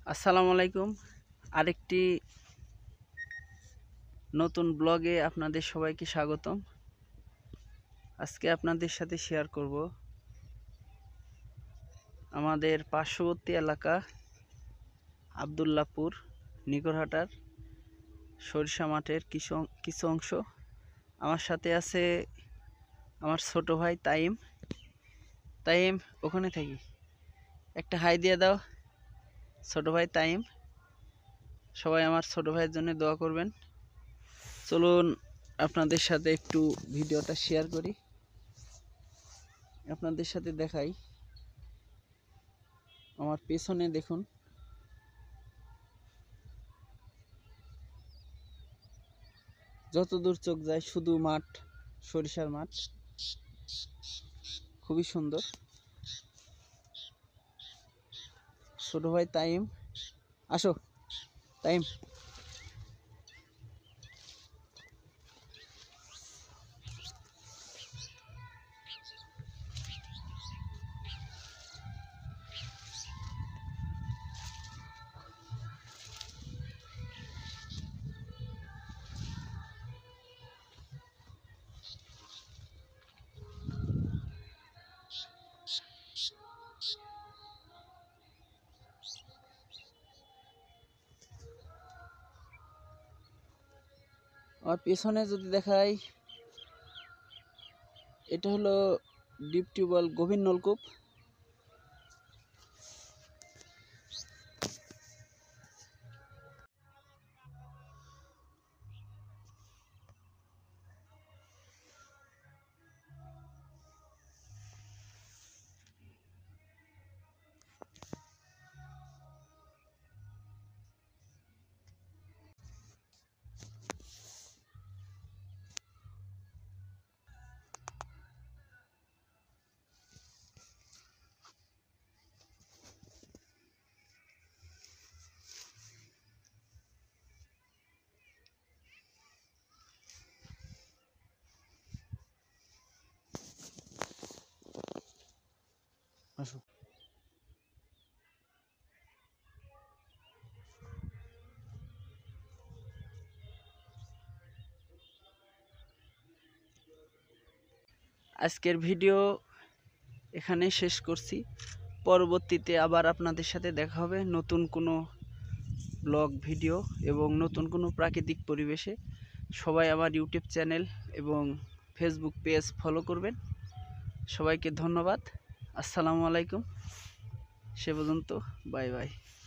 আসসালামু আলাইকুম। আরেকটি নতুন ব্লগে আপনাদের সবাইকে স্বাগতম। আজকে আপনাদের সাথে শেয়ার করব আমাদের পার্শ্ববর্তী এলাকা আব্দুল্লাহপুর নিকরহাটার সরিষা মাঠের কিছু অংশ। আমার সাথে আছে আমার ছোট ভাই তাইম। তাইম ওখানে থাকি, একটা হাই দিয়ে দাও। ছোট ভাই তাইম, সবাই আমার ছোট ভাইয়ের জন্য দোয়া করবেন। চলুন আপনাদের সাথে একটু ভিডিওটা শেয়ার করি, আপনাদের সাথে দেখাই। আমার পেছনে দেখুন, যত দূর চোখ যায় শুধু মাঠ, সরিষার মাঠ, খুবই সুন্দর। ছোট ভাই তাইম, আসো তাইম। আর পেছনে যদি দেখাই, এটা হলো ডিপ টিউবওয়েল, গভীর নলকূপ। আসো। আজকের ভিডিও এখানে শেষ করছি। পরবর্তীতে আবার আপনাদের সাথে দেখা হবে নতুন কোনো ব্লগ ভিডিও এবং নতুন কোনো প্রাকৃতিক পরিবেশে। সবাই আমার ইউটিউব চ্যানেল এবং ফেসবুক পেজ ফলো করবেন। সবাইকে ধন্যবাদ। আসসালামু আলাইকুম। সে পর্যন্ত বাই বাই।